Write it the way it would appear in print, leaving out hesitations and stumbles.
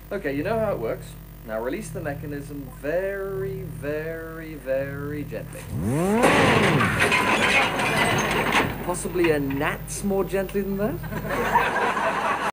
Okay, you know how it works. Now release the mechanism very, very, very gently. Possibly a gnat's more gently than that?